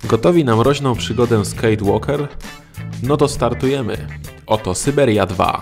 Gotowi na mroźną przygodę Skate Walker? No to startujemy. Oto Syberia 2.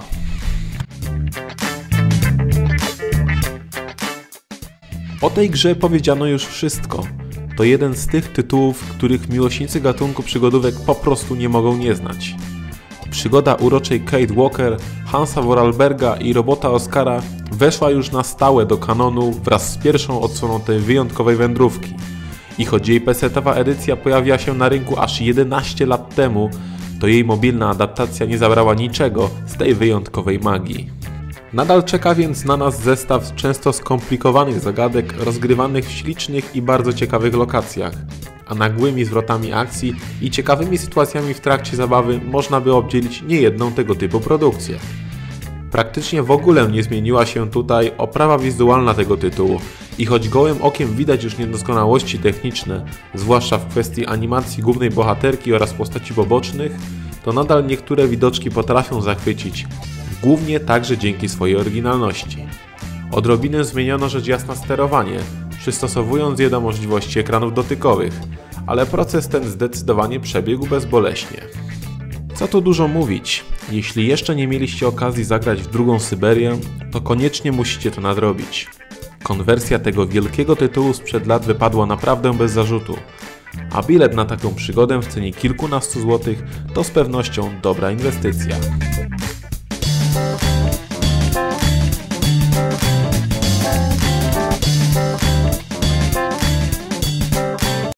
O tej grze powiedziano już wszystko. To jeden z tych tytułów, których miłośnicy gatunku przygodówek po prostu nie mogą nie znać. Przygoda uroczej Kate Walker, Hansa Vorarlberga i robota Oscara weszła już na stałe do kanonu wraz z pierwszą odsłoną tej wyjątkowej wędrówki. I choć jej PC-towa edycja pojawiła się na rynku aż 11 lat temu, to jej mobilna adaptacja nie zabrała niczego z tej wyjątkowej magii. Nadal czeka więc na nas zestaw często skomplikowanych zagadek rozgrywanych w ślicznych i bardzo ciekawych lokacjach, a nagłymi zwrotami akcji i ciekawymi sytuacjami w trakcie zabawy można by obdzielić niejedną tego typu produkcję. Praktycznie w ogóle nie zmieniła się tutaj oprawa wizualna tego tytułu i choć gołym okiem widać już niedoskonałości techniczne, zwłaszcza w kwestii animacji głównej bohaterki oraz postaci pobocznych, to nadal niektóre widoczki potrafią zachwycić, głównie także dzięki swojej oryginalności. Odrobinę zmieniono rzecz jasna sterowanie, przystosowując je do możliwości ekranów dotykowych, ale proces ten zdecydowanie przebiegł bezboleśnie. Co tu dużo mówić, jeśli jeszcze nie mieliście okazji zagrać w drugą Syberię, to koniecznie musicie to nadrobić. Konwersja tego wielkiego tytułu sprzed lat wypadła naprawdę bez zarzutu, a bilet na taką przygodę w cenie kilkunastu złotych to z pewnością dobra inwestycja.